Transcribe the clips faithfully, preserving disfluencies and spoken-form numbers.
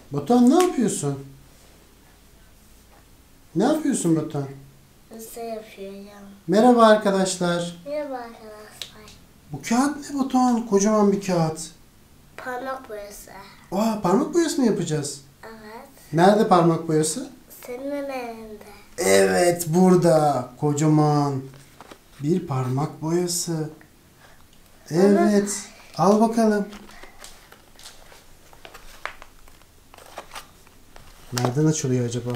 Batuhan ne yapıyorsun? Ne yapıyorsun Batuhan? Nasıl yapıyorum? Merhaba arkadaşlar. Merhaba arkadaşlar. Bu kağıt ne Batuhan? Kocaman bir kağıt. Parmak boyası. Aa, parmak boyası mı yapacağız? Evet. Nerede parmak boyası? Senin elinde. Evet, burada. Kocaman bir parmak boyası. Evet. Al bakalım. Nereden açılıyor acaba?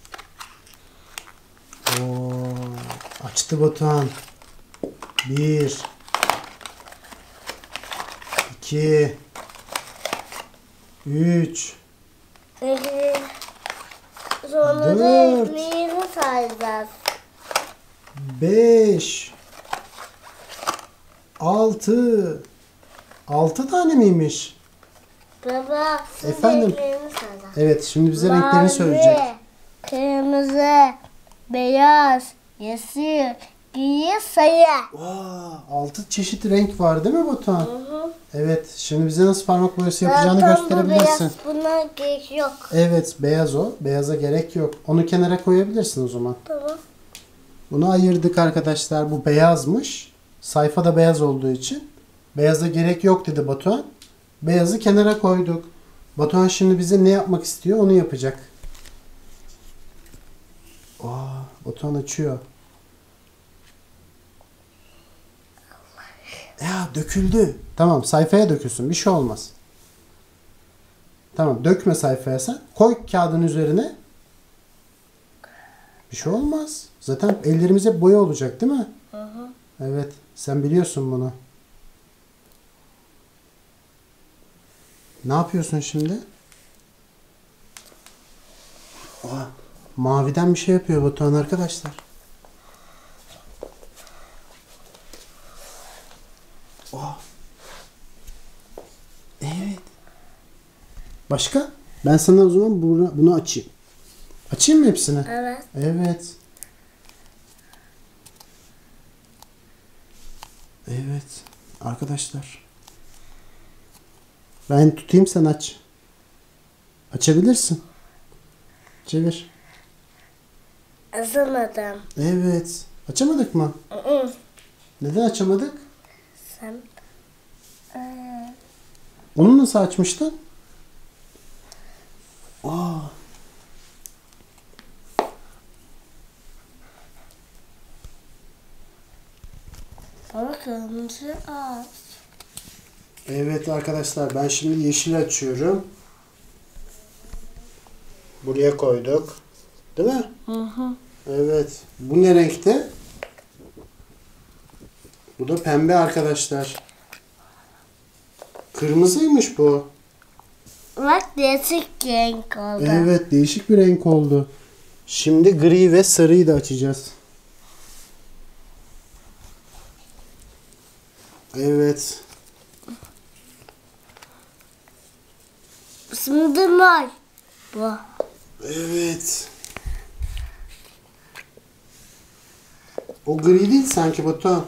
Oo, açtı Batuhan. Bir. iki. Üç. Peki. Sonra da Dört. ekmeğini sayacağız. Beş. Altı. Altı tane miymiş? Baba, şimdi Efendim? ekmeğini sayacağız. Evet, şimdi bize renklerini söyleyecek. Kırmızı, beyaz, yeşil, gri, sayı. Aa, altı çeşit renk var değil mi Batuhan? Hı hı. Evet, şimdi bize nasıl parmak boyası yapacağını Zaten bu gösterebilirsin. beyaz, buna gerek yok. Evet, beyaz o. Beyaza gerek yok. Onu kenara koyabilirsin o zaman. Tamam. Bunu ayırdık arkadaşlar. Bu beyazmış. Sayfa da beyaz olduğu için. Beyaza gerek yok dedi Batuhan. Beyazı kenara koyduk. Batuhan şimdi bize ne yapmak istiyor onu yapacak. Aa, Batuhan açıyor. Ya döküldü. Tamam, sayfaya dökülsün. Bir şey olmaz. Tamam, dökme sayfaya sen. Koy kağıdın üzerine. Bir şey olmaz. Zaten ellerimize boya olacak değil mi? Hı hı. Evet. Sen biliyorsun bunu. Ne yapıyorsun şimdi? Oha, maviden bir şey yapıyor Batuhan arkadaşlar. Oha. Evet. Başka? Ben sana o zaman bunu, bunu açayım. Açayım mı hepsini? Evet. Evet. Evet. Arkadaşlar. Ben tutayım, sen aç. Açabilirsin. Çevir. Azamadım. Evet. Açamadık mı? Hı hı. Neden açamadık? Sen. Ee, Onu nasıl açmıştın? Aa. Ama kırmızı az. Evet arkadaşlar, ben şimdi yeşil açıyorum. Buraya koyduk. Değil mi? Hı hı. Evet. Bu ne renkte? Bu da pembe arkadaşlar. Kırmızıymış bu. Bak değişik renk oldu. Evet, değişik bir renk oldu. Şimdi gri ve sarıyı da açacağız. Evet. Şimdi mor. Bu. Evet. O gri değil sanki Batuhan.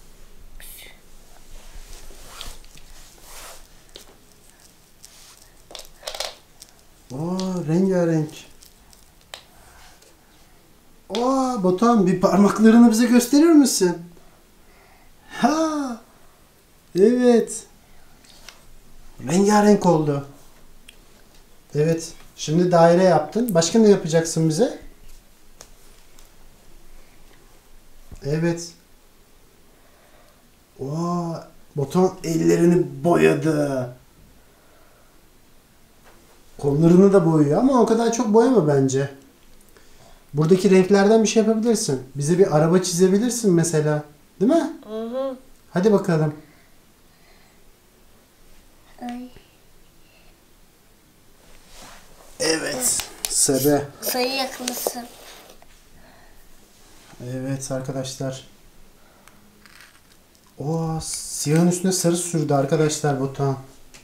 Aa, rengarenk. Aa, Batuhan, bir parmaklarını bize gösterir misin? Ha. Evet. Rengarenk oldu. Evet. Şimdi daire yaptın. Başka ne yapacaksın bize? Evet. Oo, Batuhan ellerini boyadı. Kollarını da boyuyor ama o kadar çok boyama bence. Buradaki renklerden bir şey yapabilirsin. Bize bir araba çizebilirsin mesela. Değil mi? Hı hı. Hadi bakalım. Ay. Evet. Sarı. Sayı yaklaşsın. Evet arkadaşlar. Oo, siyahın üstüne sarı sürdü arkadaşlar Batuhan.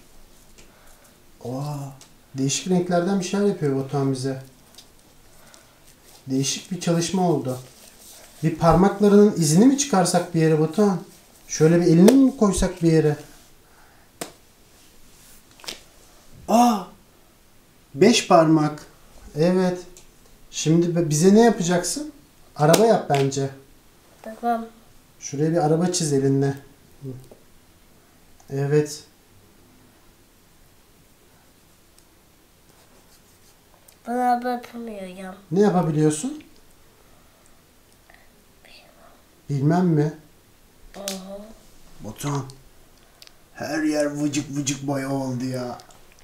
Oo, değişik renklerden bir şeyler yapıyor Batuhan bize. Değişik bir çalışma oldu. Bir parmaklarının izini mi çıkarsak bir yere Batuhan? Şöyle bir elini mi koysak bir yere? Aa! Beş parmak. Evet. Şimdi be- bize ne yapacaksın? Araba yap bence. Tamam. Şuraya bir araba çiz elinle. Evet. Bana yapamıyorum. Ne yapabiliyorsun? Bilmem mi? Hı hı. Batuhan. Her yer vıcık vıcık boya oldu ya.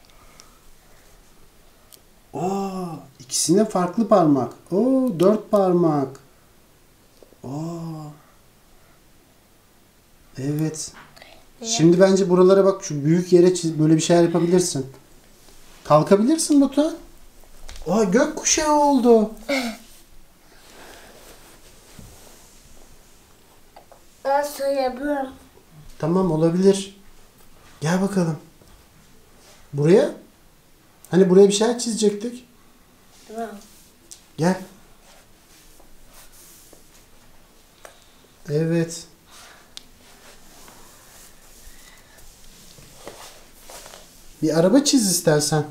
Aa, ikisine farklı parmak. Oo, dört parmak. Aa. Evet. Şimdi bence buralara bak, şu büyük yere çiz, böyle bir şeyler yapabilirsin. Kalkabilirsin Batuhan. Aa, gökkuşağı oldu. Ben söyleyebilirim. Tamam, olabilir. Gel bakalım. Buraya. Hani buraya bir şeyler çizecektik. Tamam. Gel. Evet. Bir araba çiz istersen.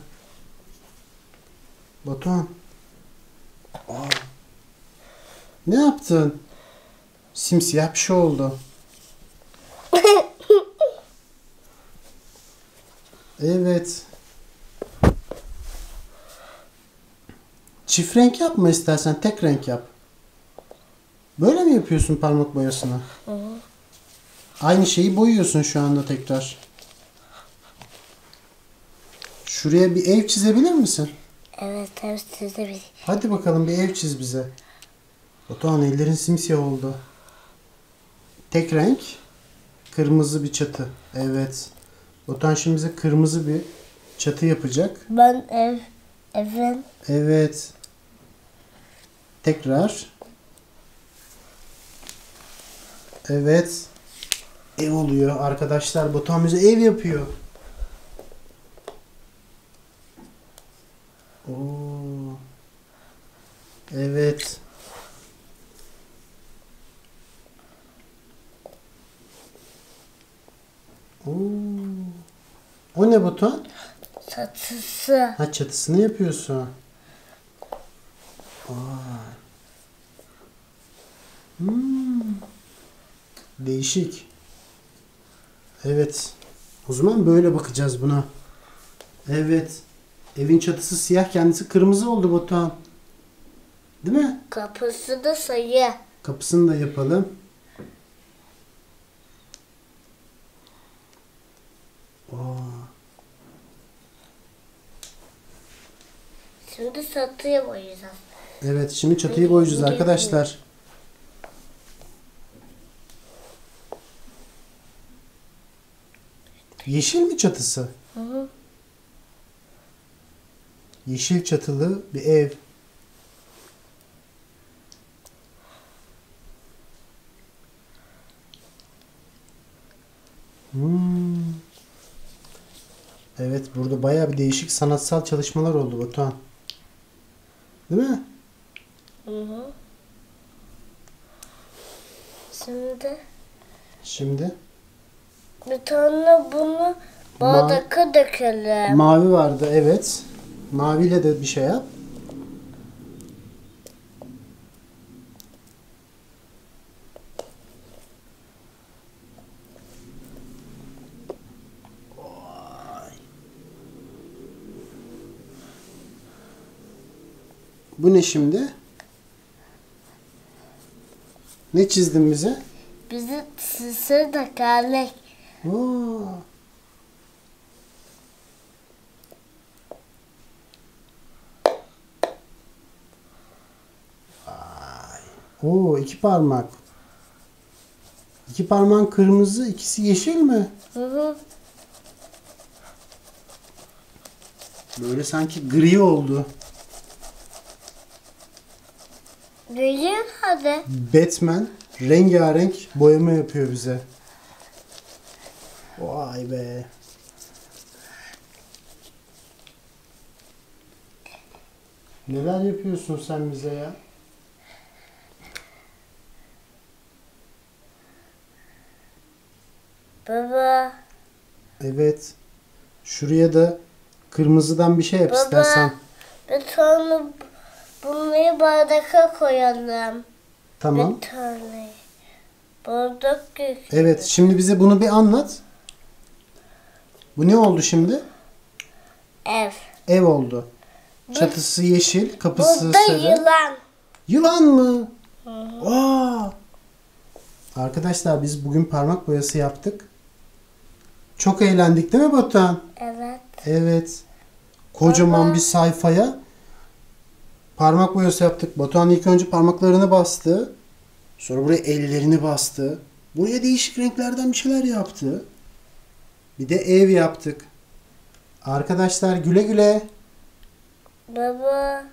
Batuhan. Aa. Ne yaptın? Simsiyah bir şey oldu. Evet. Çift renk yapma istersen. Tek renk yap. Böyle mi yapıyorsun parmak boyasını? Hı hı. Aynı şeyi boyuyorsun şu anda tekrar. Şuraya bir ev çizebilir misin? Evet, evet size bir. Hadi bakalım, bir ev çiz bize. Batuhan, ellerin simsiyah oldu. Tek renk. Kırmızı bir çatı. Evet. Batuhan şimdi bize kırmızı bir çatı yapacak. Ben ev, evin. Evet. Tekrar. Evet. Ev oluyor arkadaşlar. Batuhan bize ev yapıyor. Oo. Evet. Oo. O ne Batuhan? Satısı. Ha, çatısını yapıyorsun. Vay. Hmm. Değişik. Evet. O zaman böyle bakacağız buna. Evet. Evin çatısı siyah, kendisi kırmızı oldu Batuhan. Değil mi? Kapısı da sayı. Kapısını da yapalım. Aa. Şimdi satıya boyayacağız. Evet, şimdi çatıyı boyayacağız arkadaşlar. Yeşil mi çatısı? Hı hı. Yeşil çatılı bir ev. Hmm. Evet, burada bayağı bir değişik sanatsal çalışmalar oldu Batuhan. Değil mi? Hı hı. Şimdi Şimdi bir tane bunu bardağa dökelim. mavi vardı, evet. Maviyle de bir şey yap. Vay. Bu ne şimdi? Ne çizdin bize? Bizi sisi dökerlik. Oo. Vay. Oo, iki parmak. İki parmağın kırmızı, ikisi yeşil mi? Hı hı. Böyle sanki gri oldu. Büyüyün hadi. Batman rengarenk boyama yapıyor bize. Vay be. Neler yapıyorsun sen bize ya? Baba. Evet. Şuraya da Kırmızıdan bir şey yap Baba. istersen. Bir tane bunları bardağa koyalım. Tamam. Bir tane. Bardak yük. Evet, şimdi bize bunu bir anlat. Bu ne oldu şimdi? Ev. Ev oldu. Çatısı yeşil, kapısı Burada sarı. yılan. Yılan mı? Aa! Arkadaşlar biz bugün parmak boyası yaptık. Çok eğlendik değil mi Batuhan? Evet. Evet. Kocaman Baba. bir sayfaya parmak boyası yaptık. Batuhan ilk önce parmaklarını bastı. Sonra buraya ellerini bastı. Buraya değişik renklerden bir şeyler yaptı. Bir de ev yaptık. Arkadaşlar güle güle. Baba.